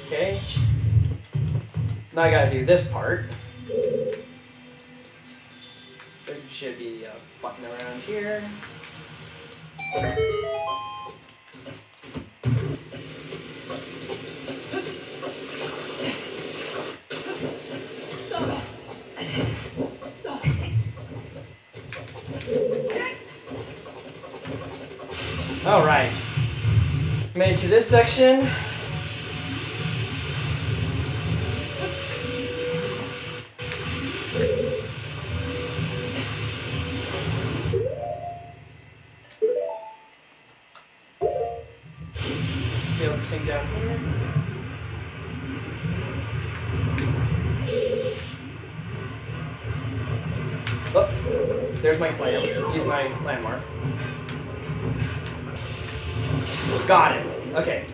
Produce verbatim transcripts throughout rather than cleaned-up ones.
Okay. Now I gotta do this part. This should be a button around here. Alright. Made it to this section. Be able to sink down here. Oh, there's my clam. He's my landmark. Got it. Okay.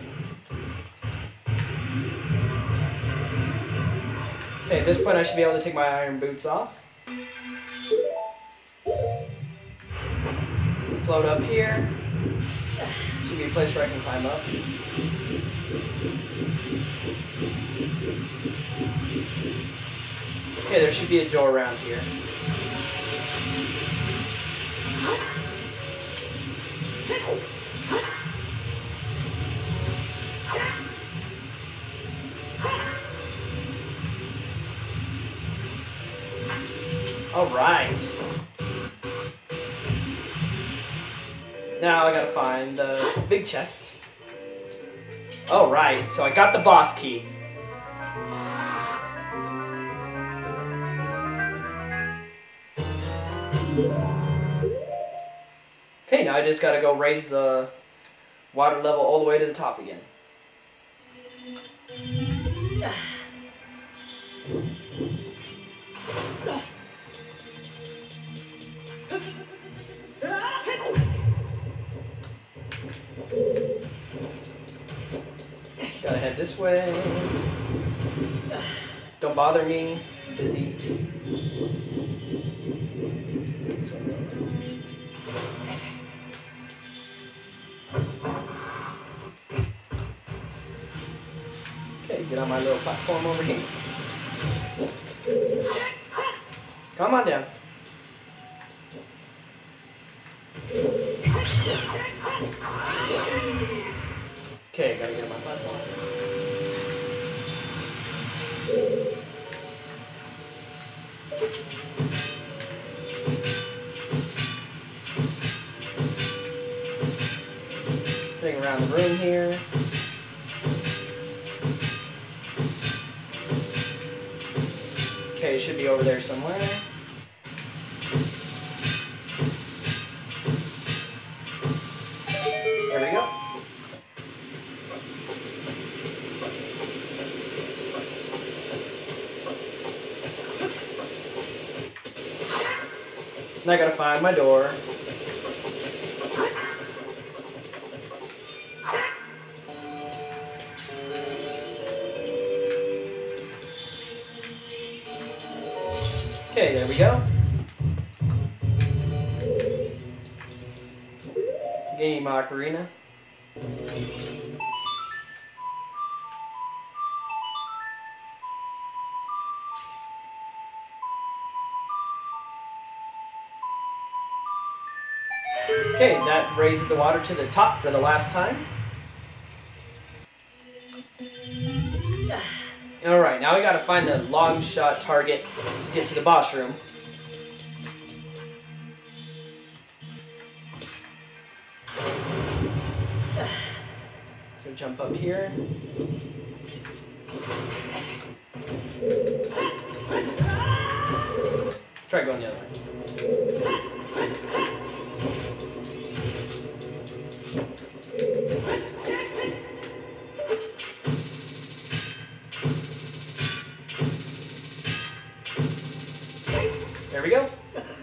Okay, at this point I should be able to take my iron boots off. Float up here. Should be a place where I can climb up. Okay, there should be a door around here. All right. Now I gotta find the big chest. All right, so I got the boss key. Okay, now I just gotta go raise the water level all the way to the top again. Gotta head this way. Don't bother me. I'm busy. Okay, get on my little platform over here. Come on down. Okay, gotta get on my platform. Getting around the room here. Okay, it should be over there somewhere. There we go. Now I gotta find my door. Okay, there we go. Game Ocarina. Okay, that raises the water to the top for the last time. Alright, now we gotta find a long shot target to get to the boss room. So jump up here. Try going the other way. There we go.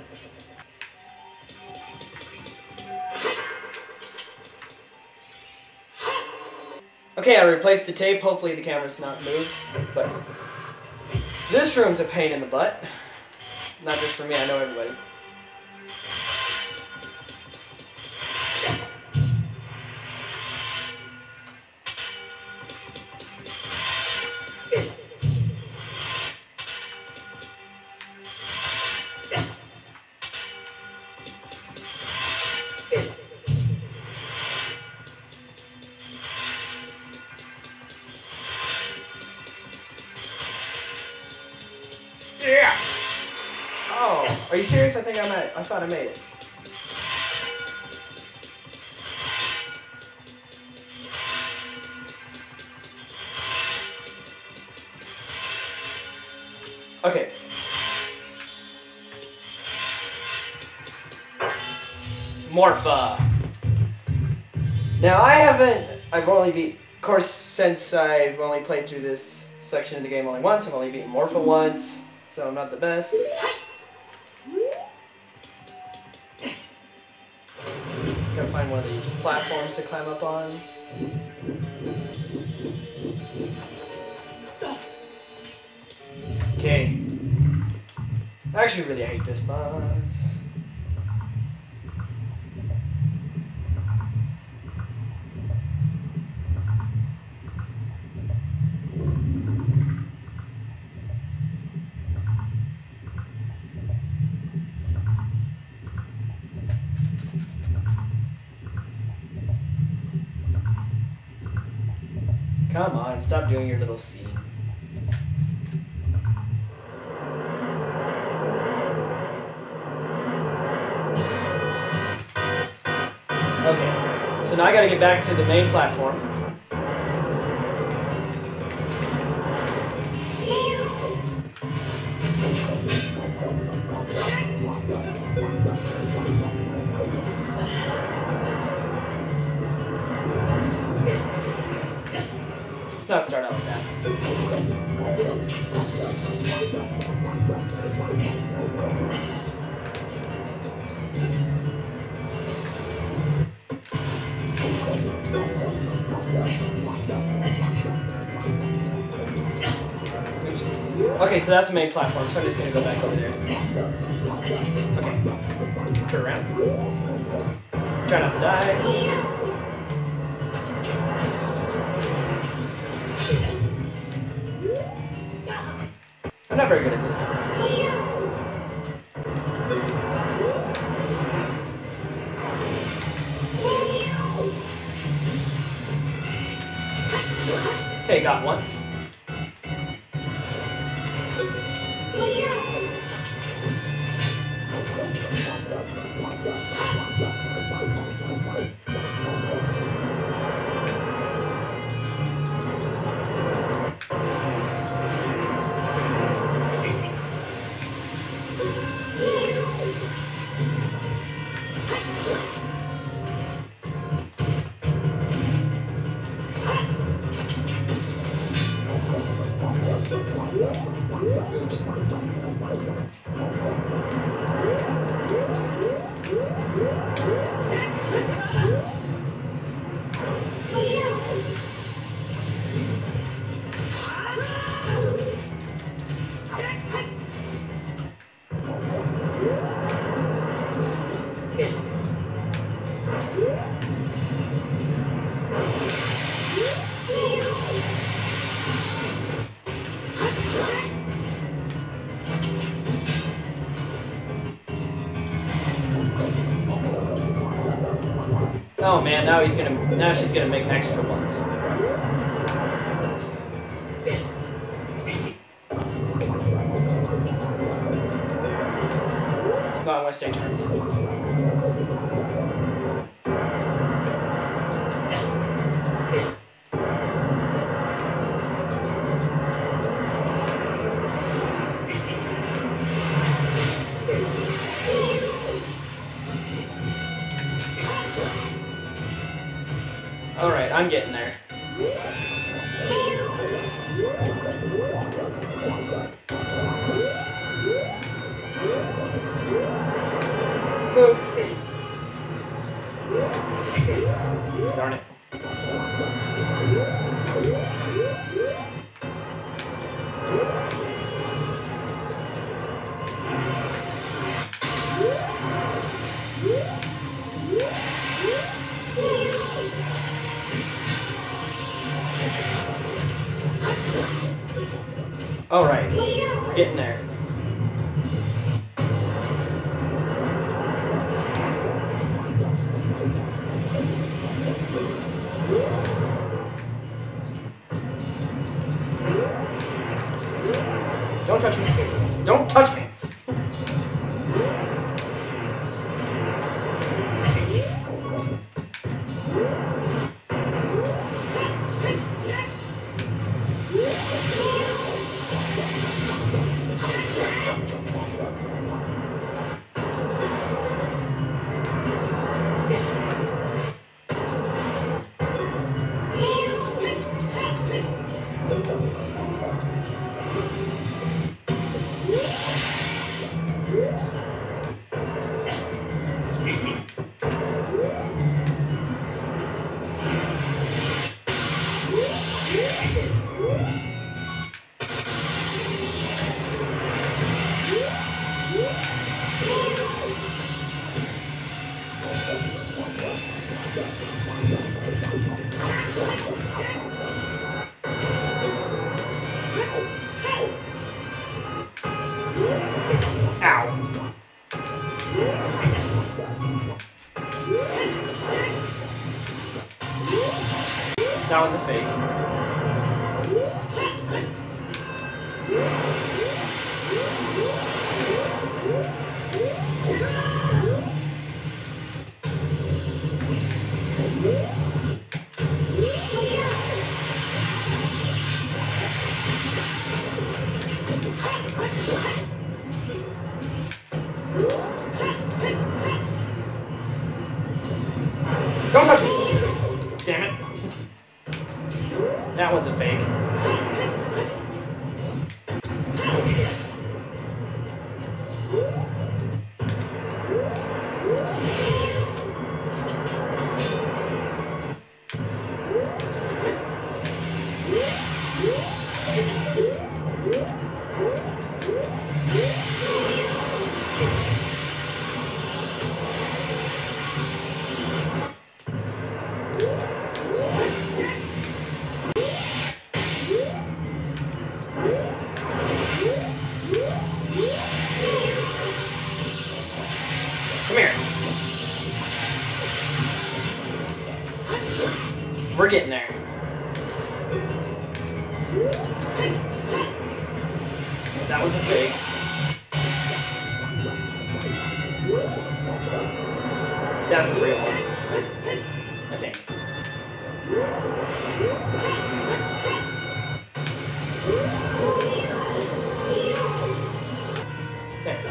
Okay, I replaced the tape. Hopefully the camera's not moved, but this room's a pain in the butt. Not just for me, I know everybody. Yeah. Oh, are you serious? I think I might. I thought I made it. Okay. Morpha. Now I haven't. I've only beat. Of course, since I've only played through this section of the game only once, I've only beaten Morpha once, so I'm not the best. Gotta find one of these platforms to climb up on. Okay. I actually really hate this boss. Come on, stop doing your little scene. Okay, so now I gotta get back to the main platform. Let's not start out with that. Oops. Okay, so that's the main platform, so I'm just gonna go back over there. Okay. Turn around. Try not to die. I'm not very good at this. Okay, got once. Oops. Oh man, now he's gonna, now she's gonna make extra ones. Go on, West Turn. Alright, I'm getting there. Move. Darn it. Alright, we're getting there. Don't touch me. Don't That one's a fake. Don't touch me! Damn it. That one's a fake. Come here. We're getting there. That was a fake. That's the real one, I think. There.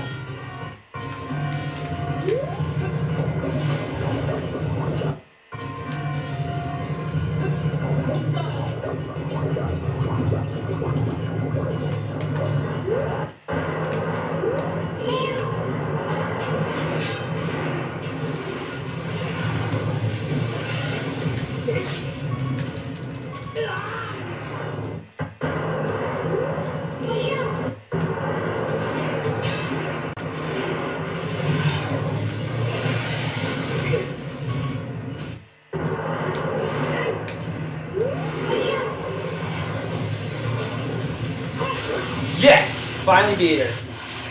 Yes! Finally beat her.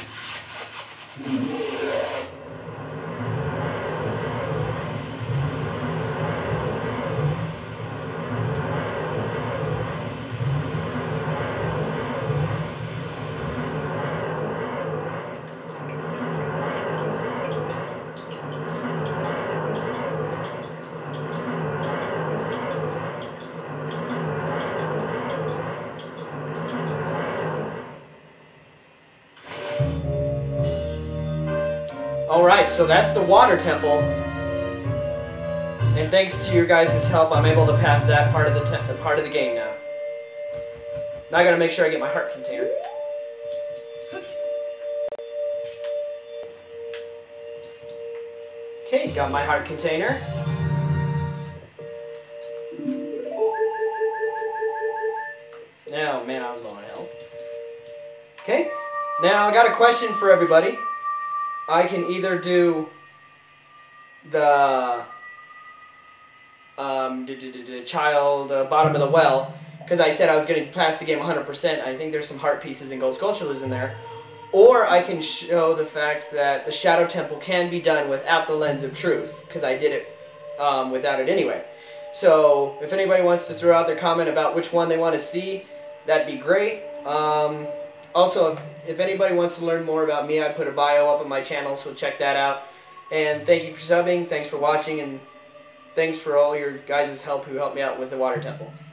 Alright, so that's the water temple. And thanks to your guys' help, I'm able to pass that part of the, te part of the game now. Now I gotta make sure I get my heart container. Okay, got my heart container. Oh man, I'm low on health. Okay, now I got a question for everybody. I can either do the um, d -d -d -d child uh, bottom of the well, because I said I was going to pass the game one hundred percent. I think there's some heart pieces and gold sculptures in there. Or I can show the fact that the Shadow Temple can be done without the Lens of Truth, because I did it um, without it anyway. So if anybody wants to throw out their comment about which one they want to see, that'd be great. Um, also, if, if anybody wants to learn more about me, I put a bio up on my channel, so check that out. And thank you for subbing, thanks for watching, and thanks for all your guys' help who helped me out with the Water Temple.